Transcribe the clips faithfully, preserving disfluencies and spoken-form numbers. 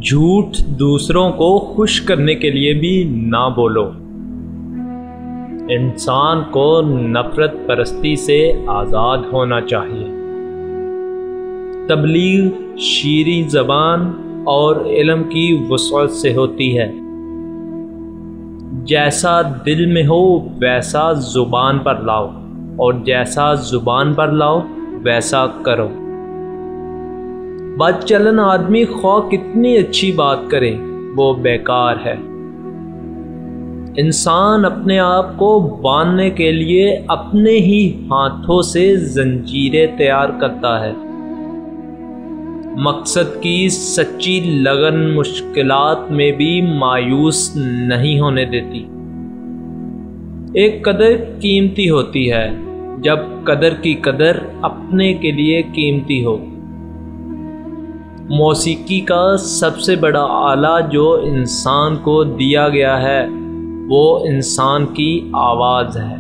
جھوٹ دوسروں کو خوش کرنے کے لیے بھی نہ بولو۔ انسان کو نفرت پرستی سے آزاد ہونا چاہیے۔ تبلیغ شیریں زبان اور علم کی وسعت سے ہوتی ہے۔ جیسا دل میں ہو ویسا زبان پر لاؤ، اور جیسا زبان پر لاؤ ویسا کرو۔ بد چلن آدمی خواہ کتنی اچھی بات کرے وہ بیکار ہے۔ انسان اپنے آپ کو باندھنے کے لیے اپنے ہی ہاتھوں سے زنجیریں تیار کرتا ہے۔ مقصد کی سچی لگن مشکلات میں بھی مایوس نہیں ہونے دیتی۔ ایک قدر قیمتی ہوتی ہے جب قدر کی قدر اپنے کے لیے قیمتی ہو۔ موسیقی کا سب سے بڑا آلہ جو انسان کو دیا گیا ہے وہ انسان کی آواز ہے۔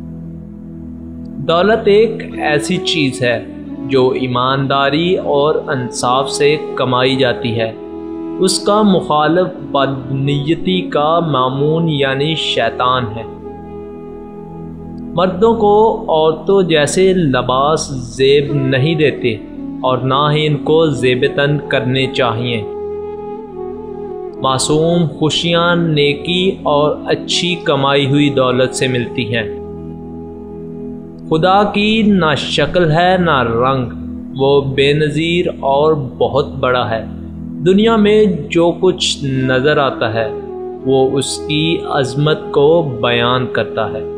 دولت ایک ایسی چیز ہے جو ایمانداری اور انصاف سے کمائی جاتی ہے۔ اس کا مخالف بدنیتی کا مامون یعنی شیطان ہے۔ مردوں کو عورتوں جیسے لباس زیب نہیں دیتے اور نہ ہی ان کو زیب تن کرنے چاہیے۔ معصوم خوشیاں نیکی اور اچھی کمائی ہوئی دولت سے ملتی ہیں۔ خدا کی نہ شکل ہے نہ رنگ، وہ بے نظیر اور بہت بڑا ہے۔ دنیا میں جو کچھ نظر آتا ہے وہ اس کی عظمت کو بیان کرتا ہے۔